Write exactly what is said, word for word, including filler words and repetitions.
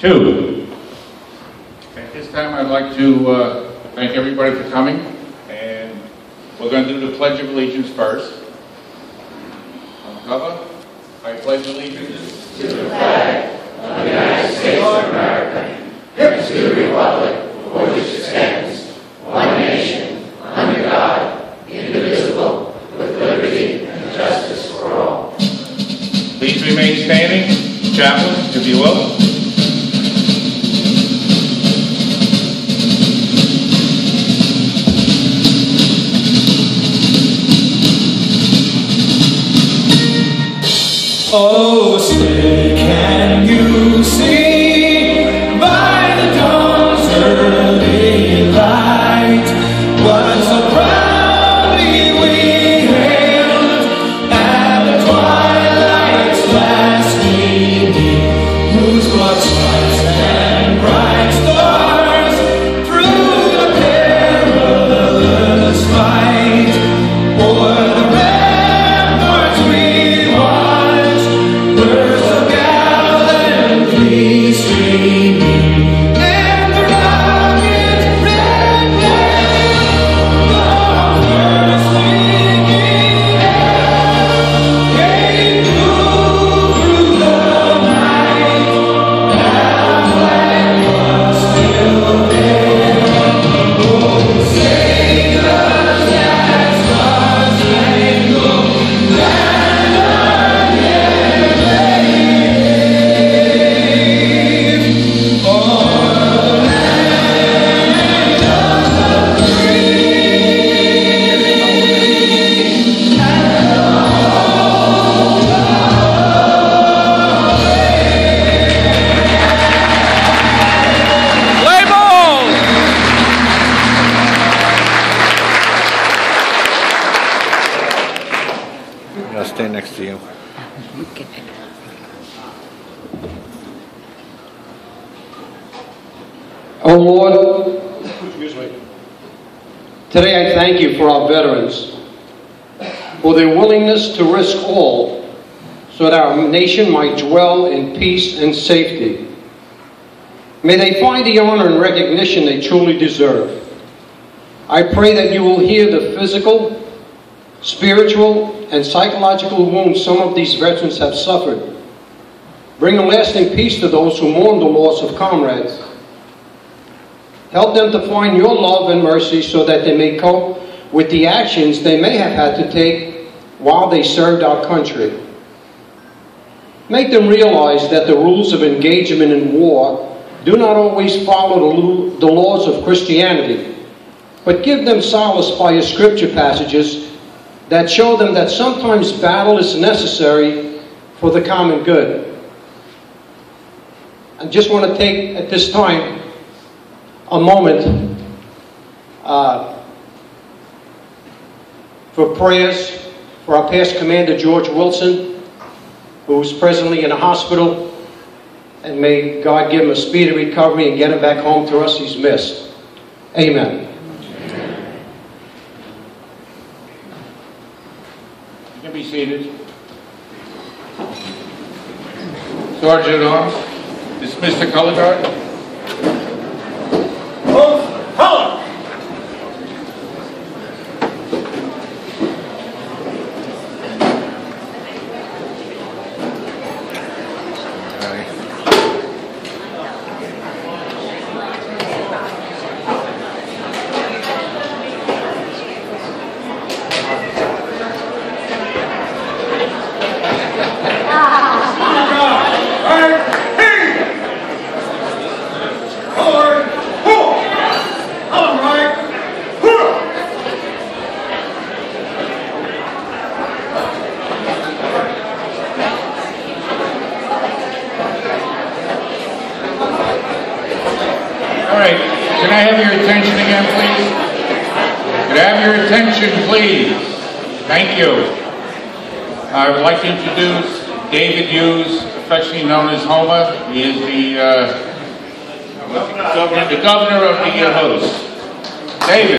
two. At this time, I'd like to uh, thank everybody for coming, and we're going to do the Pledge of Allegiance first. On the cover, I pledge allegiance to the flag of the United States of America, and to the republic for which it stands, one nation, under God, indivisible, with liberty and justice for all. Please remain standing. Chaplain, if you will. Oh, say, can you see by the dawn's early light what so proudly we hailed at the twilight's last gleaming, whose blood stripes and bright stars through the perilous fight o'er the ramparts we watched, birds of gallantry streaming, and the rocket red wave, the first singing air, came through, through the night. That flag was still there. Oh, say does that star-spangled banner yet wave o'er the land of the free and all the Play ball! I'll stand next to you. Oh Lord, excuse me. Today I thank you for our veterans, for their willingness to risk all so that our nation might dwell in peace and safety. May they find the honor and recognition they truly deserve. I pray that you will heal the physical, spiritual, and psychological wounds some of these veterans have suffered. Bring a lasting peace to those who mourn the loss of comrades. Help them to find your love and mercy so that they may cope with the actions they may have had to take while they served our country. Make them realize that the rules of engagement in war do not always follow the, lo- the laws of Christianity, but give them solace by your scripture passages that show them that sometimes battle is necessary for the common good. I just want to take at this time a moment uh, for prayers for our past commander George Wilson, who's presently in a hospital, and may God give him a speedy recovery and get him back home to us. He's missed. Amen. You can be seated. Sergeant at Arms, dismiss the color guard. Move, color! Can I have your attention again, please? Can I have your attention, please? Thank you. I would like to introduce David Hughes, affectionately known as Homer. He is the, uh, governor, the governor of the uh, host. David.